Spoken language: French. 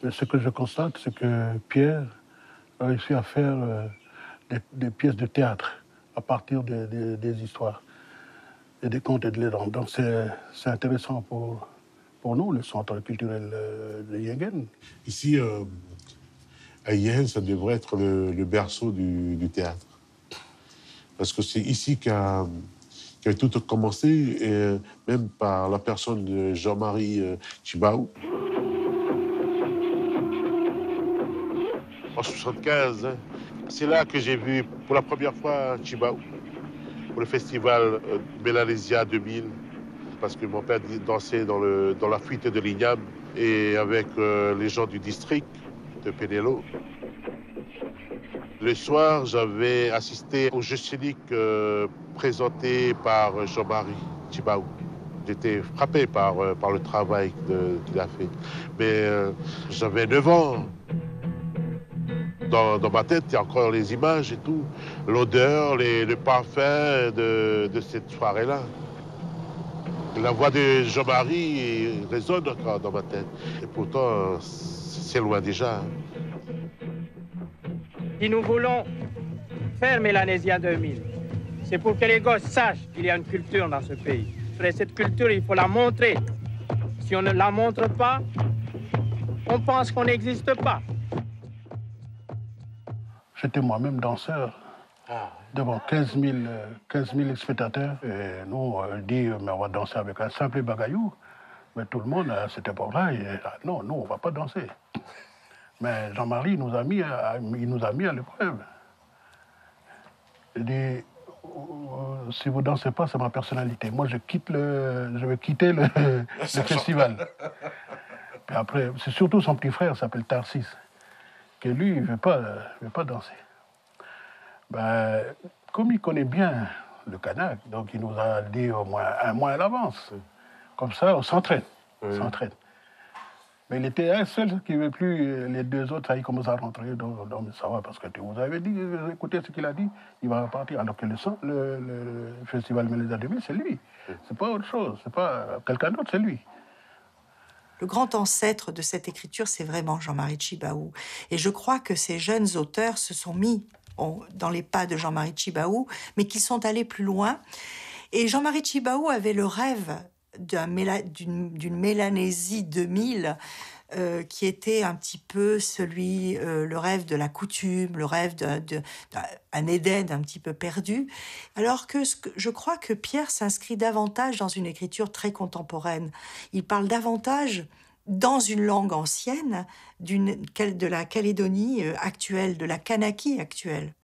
Mais ce que je constate, c'est que Pierre a réussi à faire des pièces de théâtre à partir des histoires et des contes et de légendes. Donc c'est intéressant pour nous, le centre culturel de Yengen. Ici, à Yengen, ça devrait être le berceau du théâtre. Parce que c'est ici qu'a tout commencé, et même par la personne de Jean-Marie Tjibaou. En 1975, hein, c'est là que j'ai vu pour la première fois Tjibaou, pour le festival Mélanésia 2000, parce que mon père dansait dans la fuite de l'Igname et avec les gens du district de Pénélo. Le soir, j'avais assisté au jeu scénique présenté par Jean-Marie Tjibaou. J'étais frappé par le travail qu'il a fait. Mais j'avais 9 ans. Dans ma tête, il y a encore les images et tout. L'odeur, le parfum de cette soirée-là. La voix de Jean-Marie résonne encore dans ma tête. Et pourtant, c'est loin déjà. Si nous voulons faire Mélanésia 2000, c'est pour que les gosses sachent qu'il y a une culture dans ce pays. Et cette culture, il faut la montrer. Si on ne la montre pas, on pense qu'on n'existe pas. J'étais moi-même danseur devant 15 000 spectateurs. Et nous, on dit, mais on va danser avec un simple bagayou. Mais tout le monde, à cette époque-là, non, nous, on ne va pas danser. Mais Jean-Marie nous a mis à l'épreuve. Il dit, si vous ne dansez pas, c'est ma personnalité. Moi, je vais quitter le festival. Puis après, c'est surtout son petit frère, s'appelle Tarsis, que lui, il ne veut pas danser. Ben, comme il connaît bien le Kanak, donc il nous a dit au moins un mois à l'avance. Comme ça, on s'entraîne. Mais il était un seul qui ne veut plus, les deux autres, ça, ils commencent à rentrer. Donc ça va, parce que vous avez dit, écoutez ce qu'il a dit, il va repartir. Alors que le festival Mélanésia 2000, c'est lui. C'est pas autre chose, c'est pas quelqu'un d'autre, c'est lui. Le grand ancêtre de cette écriture, c'est vraiment Jean-Marie Tjibaou. Et je crois que ces jeunes auteurs se sont mis dans les pas de Jean-Marie Tjibaou, mais qui sont allés plus loin. Et Jean-Marie Tjibaou avait le rêve d'une Mélanésie 2000 qui était un petit peu le rêve de la coutume, le rêve d'un Éden un petit peu perdu. Alors que je crois que Pierre s'inscrit davantage dans une écriture très contemporaine. Il parle davantage dans une langue ancienne de la Calédonie actuelle, de la Kanaki actuelle.